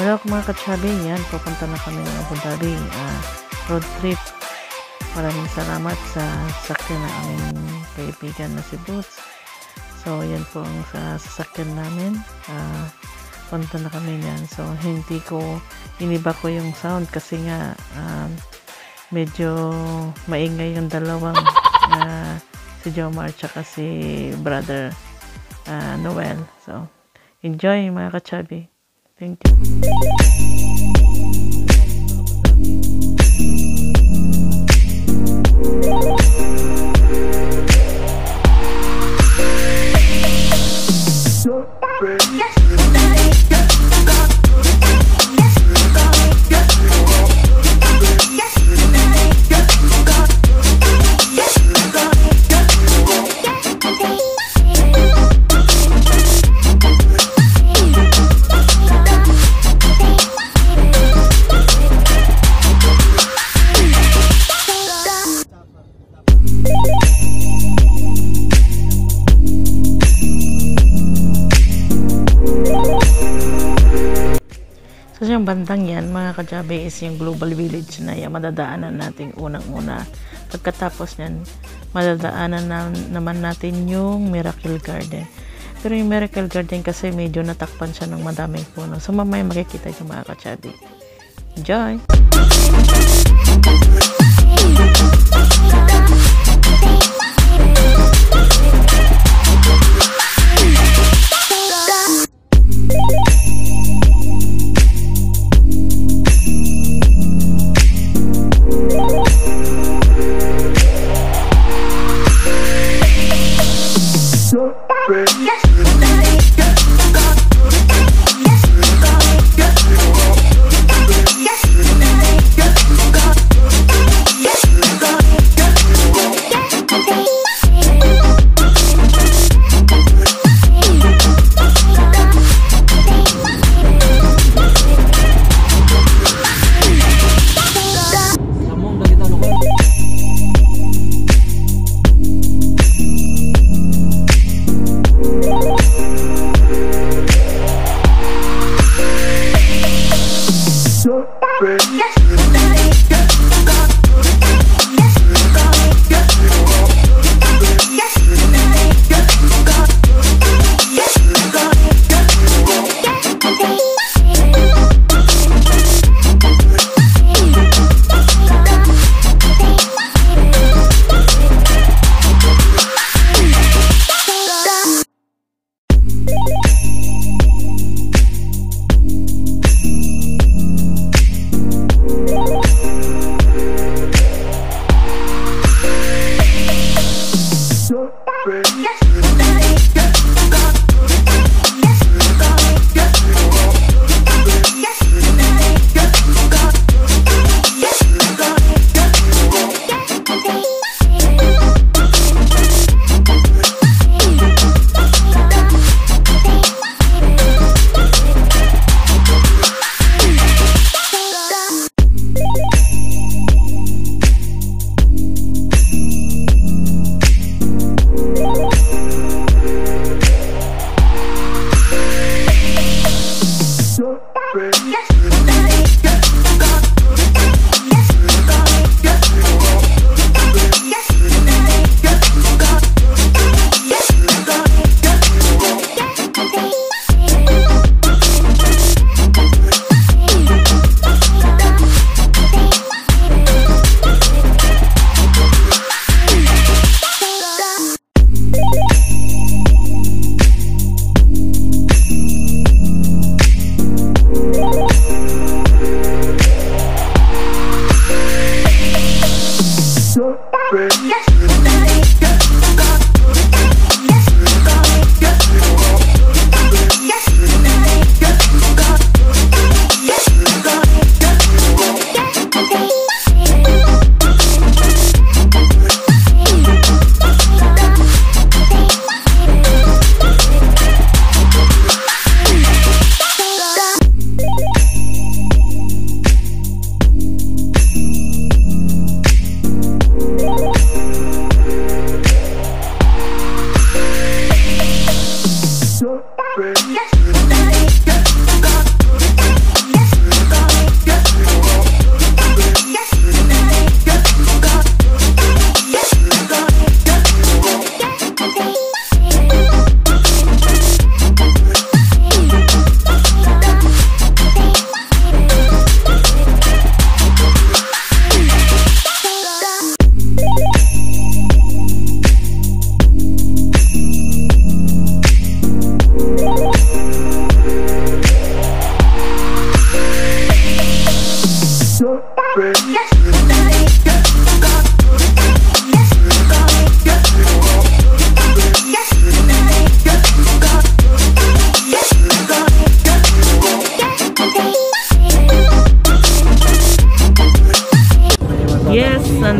Hello mga ka-chubby, yan, pupunta na kami ng Abu Dhabi, road trip. Maraming salamat sa sasakyan na aming kaibigan na si Boots. So yan po ang sasakyan namin, punta na kami yan. So hindi ko, iniba ko yung sound kasi nga medyo maingay yung dalawang si Jomar tsaka si brother Noel. So enjoy mga ka-chubby. Thank you. So yung bandang yan mga ka-chubby is yung Global Village na yan, madadaanan natin unang-una. Pagkatapos yan, madadaanan naman natin yung Miracle Garden. Pero yung Miracle Garden kasi medyo natakpan siya ng madaming puno. So mamaya makikita yung mga ka-chubby. Enjoy!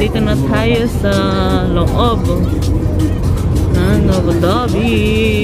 nandito na tayo sa loob ng Abu Dhabi.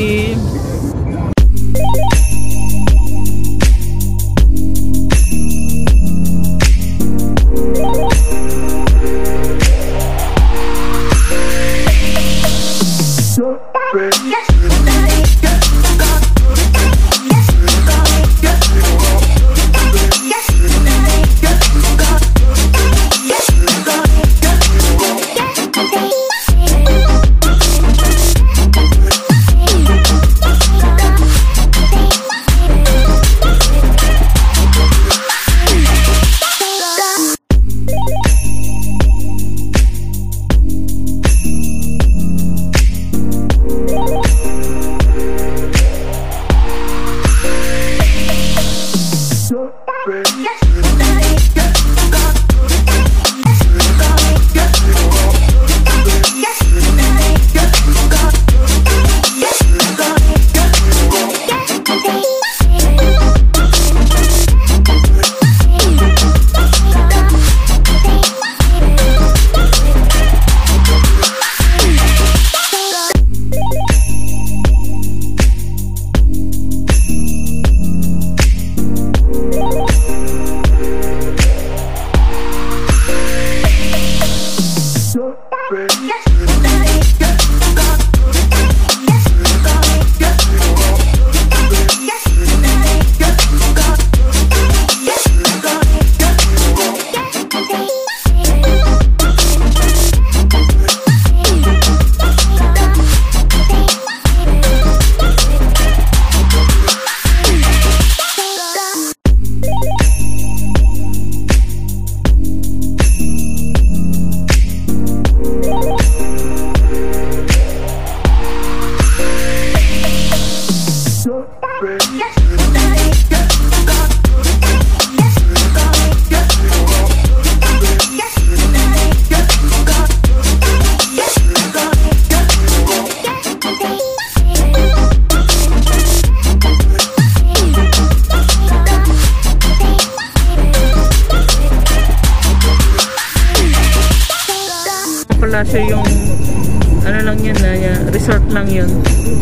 Pala siya yung ano lang yun na resort lang yun.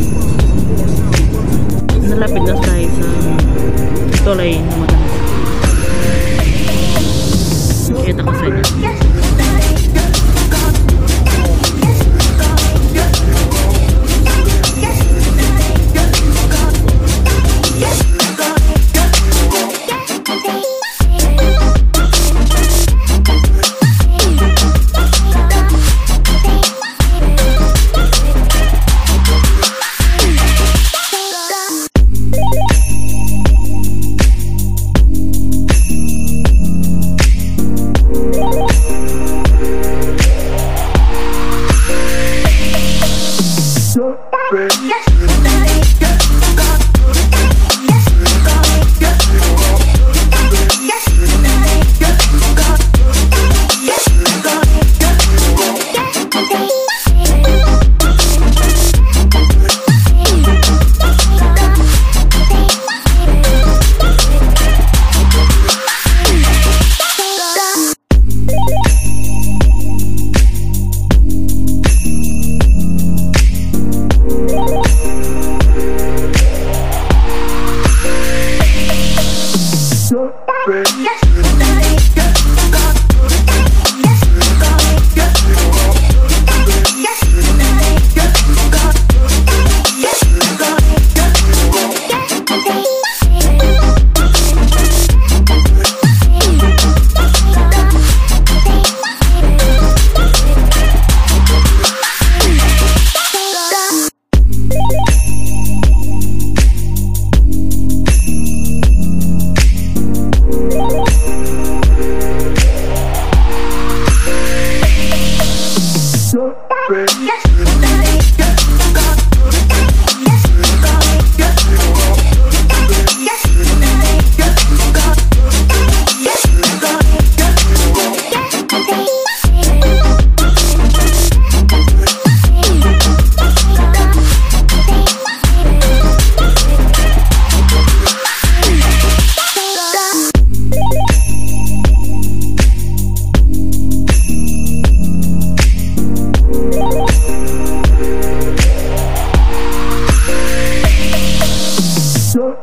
Nalapit na tayo sa tulay na maganda. Kita ko sa inyo.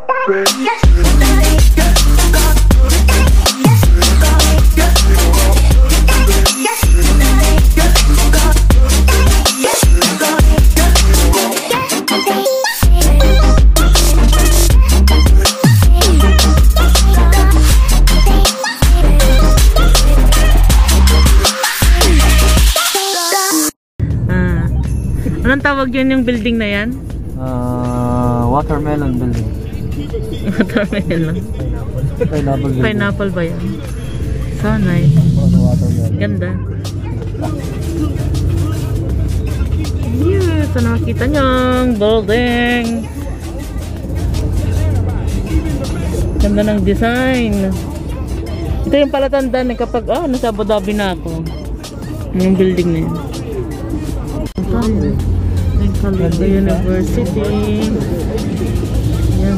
Anong tawag yun yung building na yan? Watermelon building. Watermelon. Pineapple building. Pineapple ba yan? So nice. Ganda. Yeah, ito nakakita nyo ang building. Ganda ng design. Ito yung palatandaan na kapag nasa Abu Dhabi na ako. Yung building na yun. Ito yung Khalifa University. Yan.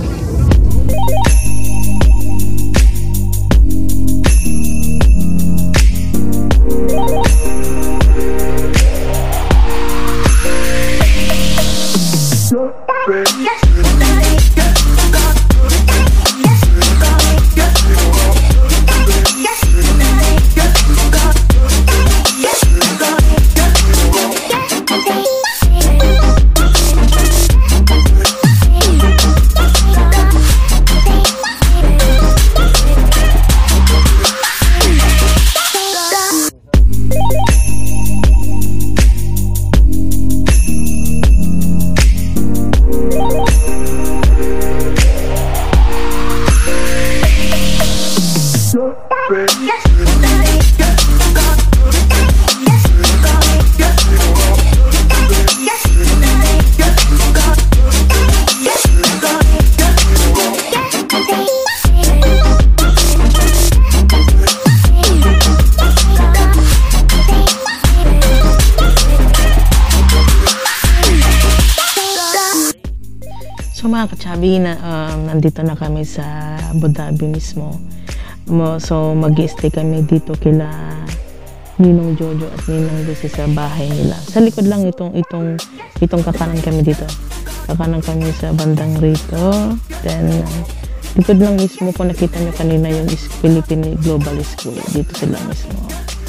So mga ka-chubby, nandito na kami sa Abu Dhabi mismo. So mag-i-stay kami dito kila Ninong Jojo at Ninong Lucy sa bahay nila. Sa likod lang itong kakanan kami dito. Kakanan kami sa bandang rito. Then likod lang mismo, kung nakita nyo kanina yung Philippine Global School. Dito sila mismo.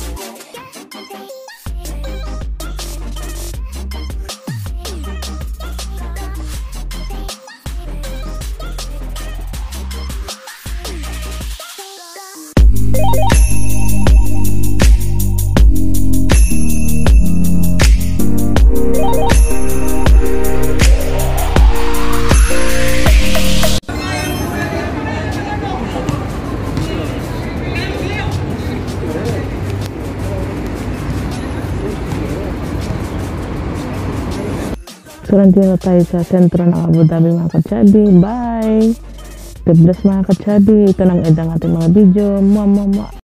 So, nandito tayo sa sentro ng Abu Dhabi mga ka-chubby. Bye! God bless mga ka-chubby. Ito lang edang ating mga video. Mua.